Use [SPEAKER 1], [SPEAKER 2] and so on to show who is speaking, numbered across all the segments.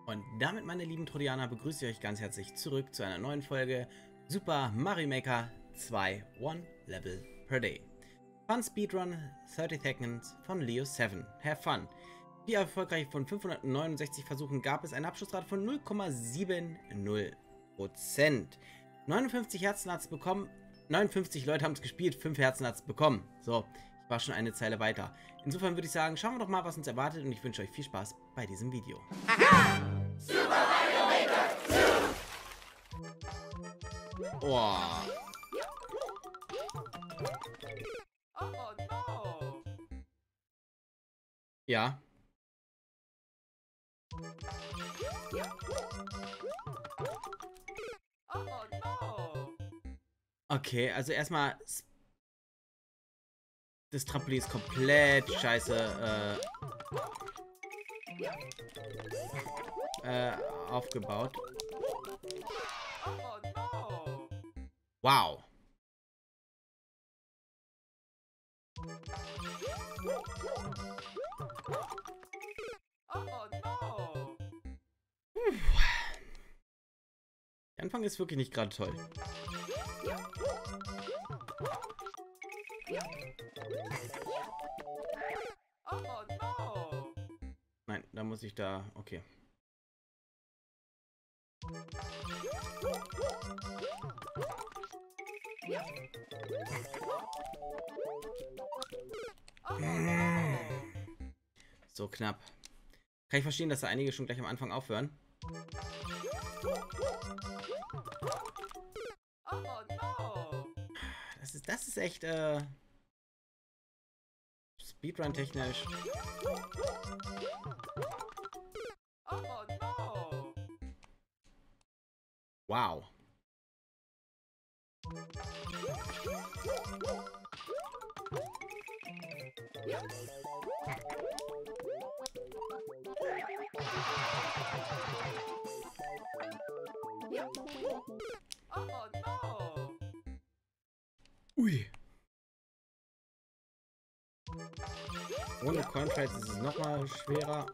[SPEAKER 1] Und damit, meine lieben Trodianer, begrüße ich euch ganz herzlich zurück zu einer neuen Folge Super Mario Maker 2 One Level per Day. Fun Speedrun 30 Seconds von Leo7. Have fun! Wie erfolgreich von 569 Versuchen gab es eine Abschlussrate von 0,70%. 59 Herzen hat es bekommen, 59 Leute haben es gespielt, 5 Herzen hat es bekommen. So, ich war schon eine Zeile weiter. Insofern würde ich sagen, schauen wir doch mal, was uns erwartet, und ich wünsche euch viel Spaß bei diesem Video.
[SPEAKER 2] Aha! Super Mario Maker 2!
[SPEAKER 1] Oh.
[SPEAKER 2] Oh no!
[SPEAKER 1] Ja.
[SPEAKER 2] Oh no!
[SPEAKER 1] Okay, also erstmal... Das Trampolin ist komplett scheiße aufgebaut.
[SPEAKER 2] Oh no!
[SPEAKER 1] Wow.
[SPEAKER 2] Oh no!
[SPEAKER 1] Der Anfang ist wirklich nicht gerade toll.
[SPEAKER 2] Oh no!
[SPEAKER 1] Nein, da muss ich da... Okay.
[SPEAKER 2] Oh no!
[SPEAKER 1] So knapp. Kann ich verstehen, dass da einige schon gleich am Anfang aufhören.
[SPEAKER 2] Oh no!
[SPEAKER 1] Das ist echt, Speedrun-technisch.
[SPEAKER 2] Oh no!
[SPEAKER 1] Wow.
[SPEAKER 2] Oh no!
[SPEAKER 1] Ui. Ohne Cointrides ist es nochmal schwerer.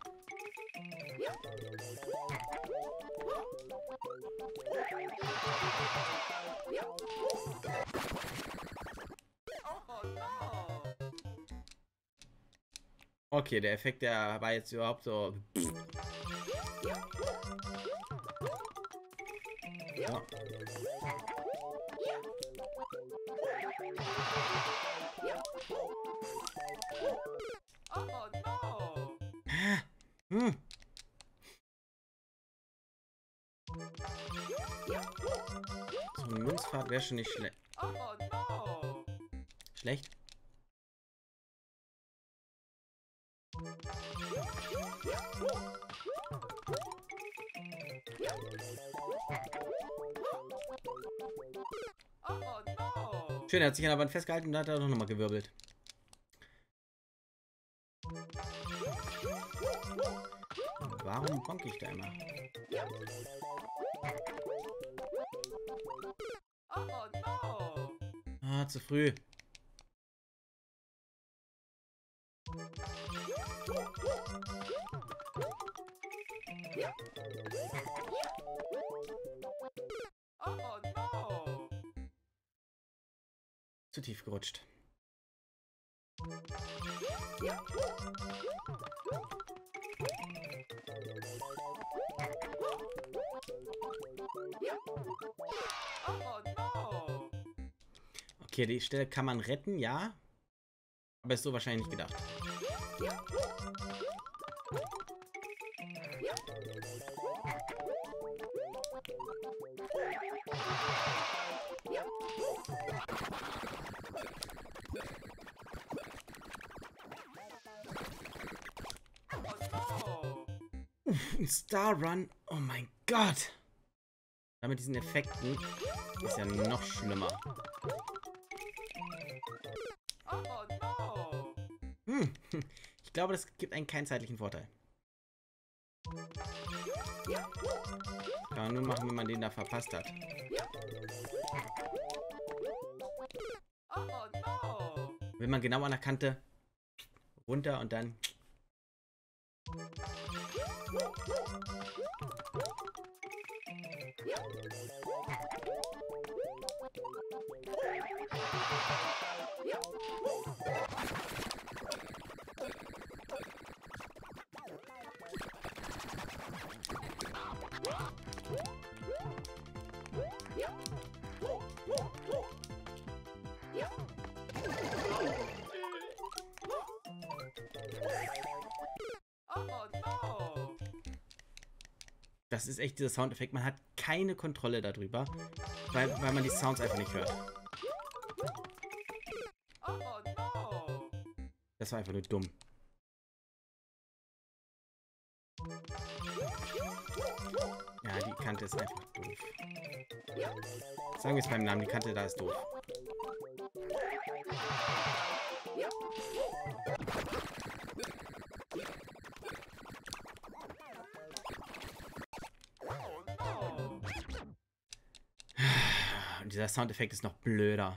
[SPEAKER 2] Oh no!
[SPEAKER 1] Okay, der Effekt, der war jetzt überhaupt so... Ja.
[SPEAKER 2] Oh no!
[SPEAKER 1] Hm. So eine Münzfahrt wäre schon nicht
[SPEAKER 2] Oh no!
[SPEAKER 1] schlecht.
[SPEAKER 2] Oh no!
[SPEAKER 1] Schön, er hat sich an der Wand festgehalten und hat er doch nochmal gewirbelt. Warum bonk ich da immer?
[SPEAKER 2] Oh no!
[SPEAKER 1] Ah, zu früh.
[SPEAKER 2] Oh no!
[SPEAKER 1] Zu tief gerutscht.
[SPEAKER 2] Oh no!
[SPEAKER 1] Okay, die Stelle kann man retten, ja. Aber ist so wahrscheinlich nicht gedacht.
[SPEAKER 2] Oh
[SPEAKER 1] Ein Star Run. Oh mein Gott. Da mit diesen Effekten ist ja noch schlimmer.
[SPEAKER 2] no!
[SPEAKER 1] Ich glaube, das gibt einen keinen zeitlichen Vorteil. Kann man nur machen, wenn man den da verpasst hat.
[SPEAKER 2] Oh no!
[SPEAKER 1] Wenn man genau an der Kante runter und dann...
[SPEAKER 2] Oh no!
[SPEAKER 1] Das ist echt dieser Soundeffekt. Man hat keine Kontrolle darüber, weil man die Sounds einfach nicht hört.
[SPEAKER 2] Oh no!
[SPEAKER 1] Das war einfach nur dumm. Ja, die Kante ist einfach doof. Sagen wir es beim Namen, die Kante da ist doof. Und dieser Soundeffekt ist noch blöder.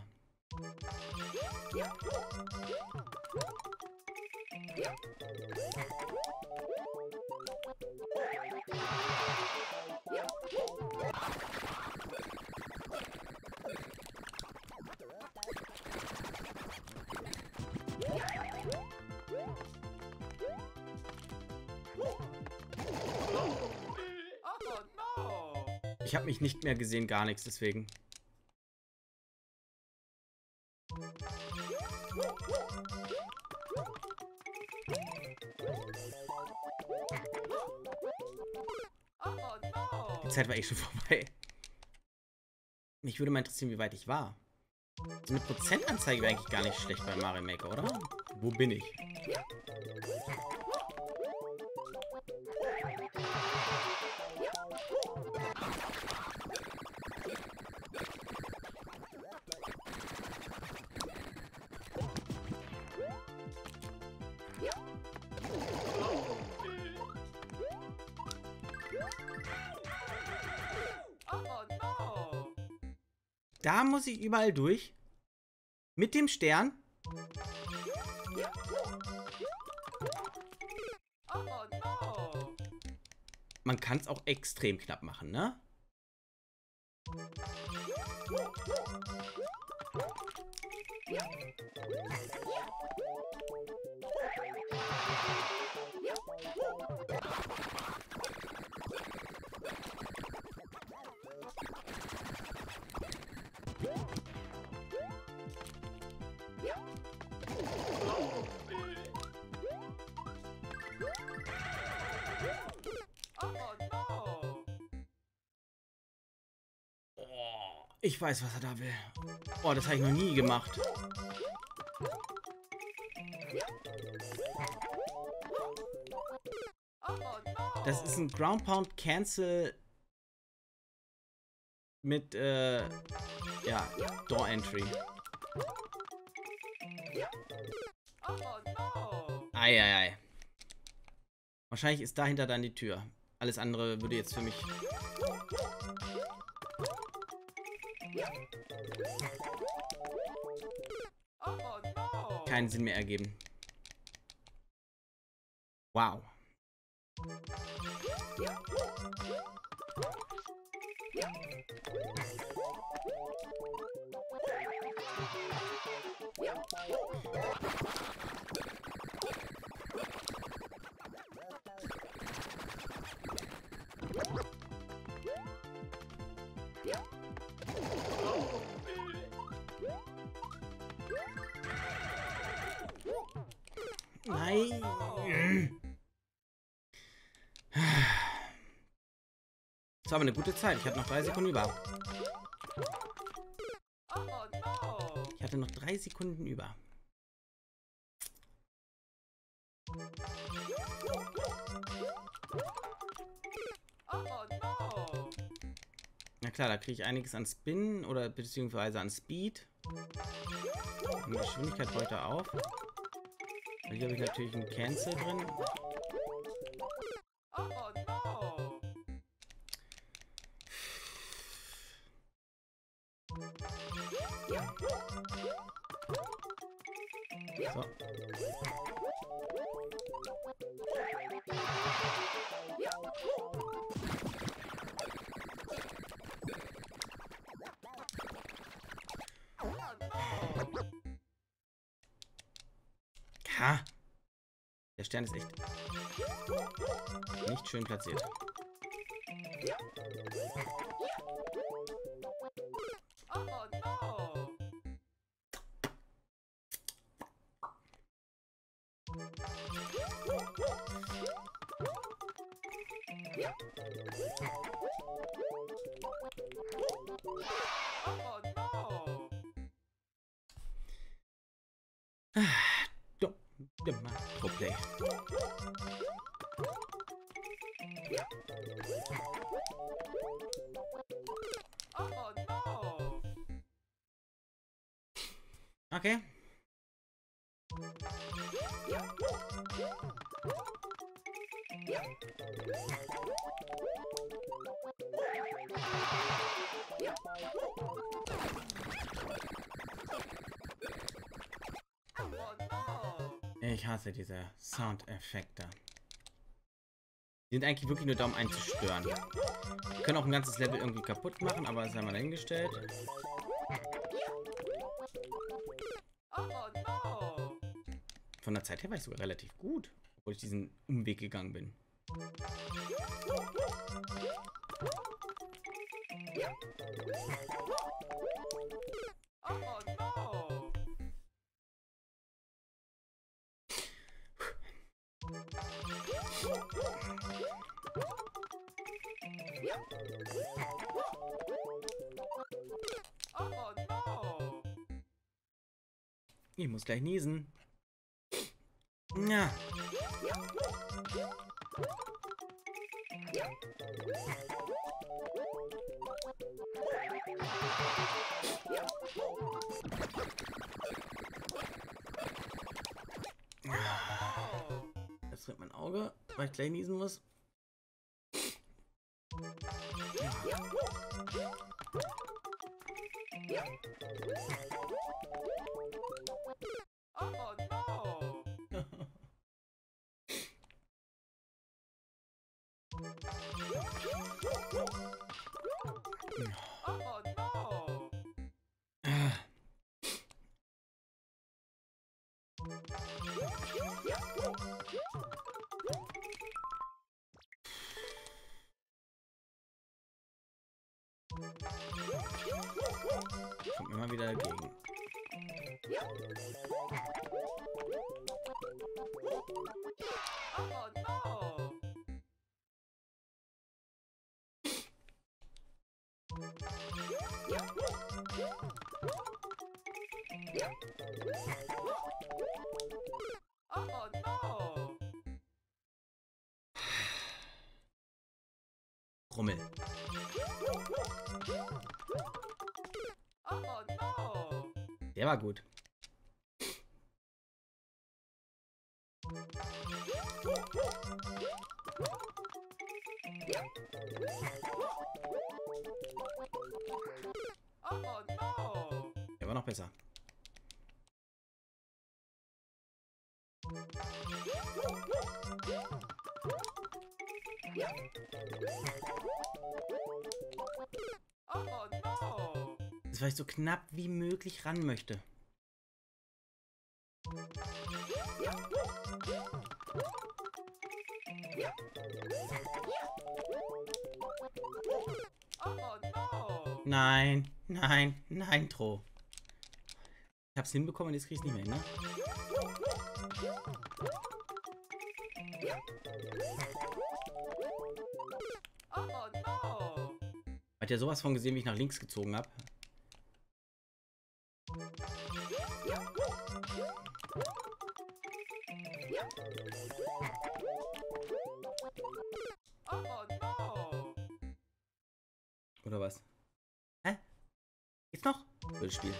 [SPEAKER 2] Oh no!
[SPEAKER 1] Ich habe mich nicht mehr gesehen, gar nichts, deswegen.
[SPEAKER 2] Oh no!
[SPEAKER 1] Die Zeit war eh schon vorbei. Mich würde mal interessieren, wie weit ich war. So eine Prozentanzeige wäre eigentlich gar nicht schlecht bei Mario Maker, oder? Wo bin ich?
[SPEAKER 2] Oh no!
[SPEAKER 1] Da muss ich überall durch. Mit dem Stern.
[SPEAKER 2] Oh no!
[SPEAKER 1] Man kann es auch extrem knapp machen, ne?
[SPEAKER 2] Oh no!
[SPEAKER 1] Oh, ich weiß, was er da will. Oh, das habe ich noch nie gemacht.
[SPEAKER 2] Oh no!
[SPEAKER 1] Das ist ein Ground Pound Cancel mit, ja, Door Entry.
[SPEAKER 2] Oh no!
[SPEAKER 1] Eieiei. Wahrscheinlich ist dahinter dann die Tür. Alles andere würde jetzt für mich...
[SPEAKER 2] Oh no!
[SPEAKER 1] keinen Sinn mehr ergeben. Wow. Nein. Das war aber eine gute Zeit. Ich hatte noch 3 Sekunden über.
[SPEAKER 2] Oh no!
[SPEAKER 1] Ich hatte noch 3 Sekunden über.
[SPEAKER 2] Oh no!
[SPEAKER 1] Na klar, da kriege ich einiges an Spin oder beziehungsweise an Speed. Und Geschwindigkeit baut er auf. Und hier habe ich natürlich einen Cancel drin.
[SPEAKER 2] Oh no!
[SPEAKER 1] So. Ha! Der Stern ist echt nicht schön platziert.
[SPEAKER 2] Oh no! Oh no!
[SPEAKER 1] Dummer Pro-Play.
[SPEAKER 2] Oh no!
[SPEAKER 1] Okay.
[SPEAKER 2] Oh no!
[SPEAKER 1] Ich hasse diese Soundeffekte. Die sind eigentlich wirklich nur da, um einen zu stören. Wir können auch ein ganzes Level irgendwie kaputt machen, aber das sei mal dahingestellt.
[SPEAKER 2] Oh no!
[SPEAKER 1] Von der Zeit her war ich sogar relativ gut, obwohl ich diesen Umweg gegangen bin.
[SPEAKER 2] Oh no! Oh no!
[SPEAKER 1] Ich muss gleich niesen. Ja. Jetzt tritt mein Auge, weil ich gleich niesen muss.
[SPEAKER 2] Oh no! Oh no!
[SPEAKER 1] Kommt immer wieder dagegen.
[SPEAKER 2] Oh no! Oh no!
[SPEAKER 1] Rummel.
[SPEAKER 2] Oh no!
[SPEAKER 1] Der war gut.
[SPEAKER 2] Oh no!
[SPEAKER 1] Der war noch besser.
[SPEAKER 2] Oh no!
[SPEAKER 1] Das war ich so knapp wie möglich ran möchte.
[SPEAKER 2] Oh no!
[SPEAKER 1] Nein, nein, nein, Tro. Ich hab's hinbekommen und jetzt krieg ich's nicht mehr, ne?
[SPEAKER 2] Oh no!
[SPEAKER 1] Hat ja sowas von gesehen, wie ich nach links gezogen habe.
[SPEAKER 2] Oh no!
[SPEAKER 1] Oder was? Hä? Jetzt noch? Blödes Spiel.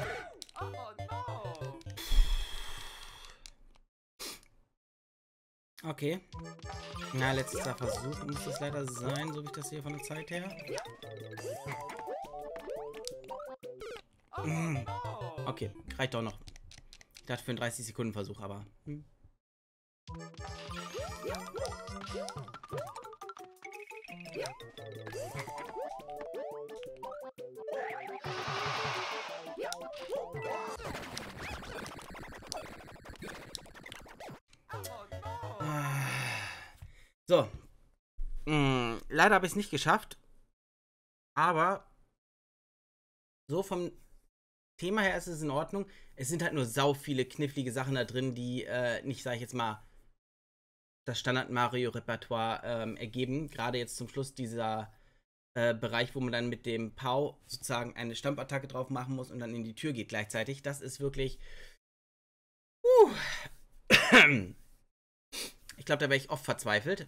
[SPEAKER 2] Oh no!
[SPEAKER 1] Okay. Na, letzter Versuch muss das leider sein, so wie ich das hier von der Zeit her.
[SPEAKER 2] Oh no!
[SPEAKER 1] Okay, reicht doch noch. Ich dachte für einen 30-Sekunden-Versuch, aber...
[SPEAKER 2] Oh no!
[SPEAKER 1] So. Leider habe ich es nicht geschafft. Aber so vom Thema her ist es in Ordnung. Es sind halt nur sau viele knifflige Sachen da drin, die nicht, sag ich jetzt mal, das Standard-Mario-Repertoire ergeben. Gerade jetzt zum Schluss dieser Bereich, wo man dann mit dem Pau sozusagen eine Stampattacke drauf machen muss und dann in die Tür geht gleichzeitig. Das ist wirklich... Ich glaube, da wäre ich oft verzweifelt.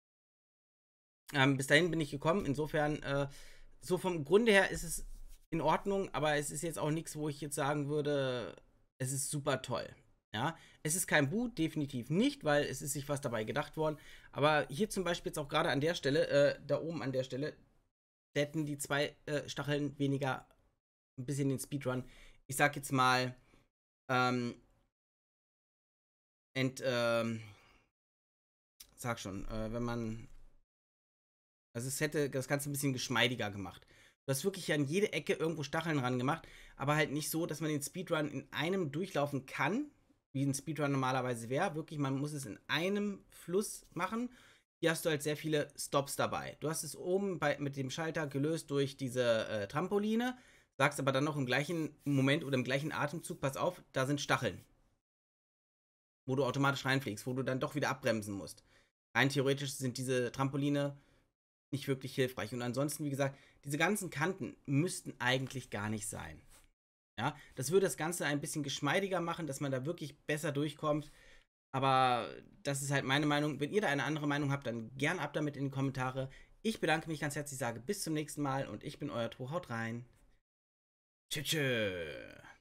[SPEAKER 1] Bis dahin bin ich gekommen. Insofern, so vom Grunde her ist es in Ordnung, aber es ist jetzt auch nichts, wo ich jetzt sagen würde, es ist super toll. Ja, es ist kein Bu, definitiv nicht, weil es ist sich was dabei gedacht worden. Aber hier zum Beispiel jetzt auch gerade an der Stelle, da oben an der Stelle, hätten die zwei Stacheln weniger ein bisschen den Speedrun. Ich sag jetzt mal, sag schon, wenn man, also es hätte das Ganze ein bisschen geschmeidiger gemacht. Du hast wirklich an jede Ecke irgendwo Stacheln ran gemacht, aber halt nicht so, dass man den Speedrun in einem durchlaufen kann, wie ein Speedrun normalerweise wäre. Wirklich, man muss es in einem Fluss machen. Hier hast du halt sehr viele Stops dabei. Du hast es oben mit dem Schalter gelöst durch diese Trampoline, sagst aber dann noch im gleichen Moment oder im gleichen Atemzug, pass auf, da sind Stacheln. Wo du automatisch reinfliegst, wo du dann doch wieder abbremsen musst. Rein theoretisch sind diese Trampoline nicht wirklich hilfreich. Und ansonsten, wie gesagt, diese ganzen Kanten müssten eigentlich gar nicht sein. Ja, das würde das Ganze ein bisschen geschmeidiger machen, dass man da wirklich besser durchkommt. Aber das ist halt meine Meinung. Wenn ihr da eine andere Meinung habt, dann gern ab damit in die Kommentare. Ich bedanke mich ganz herzlich, sage bis zum nächsten Mal und ich bin euer Tro. Haut rein. Tschüss.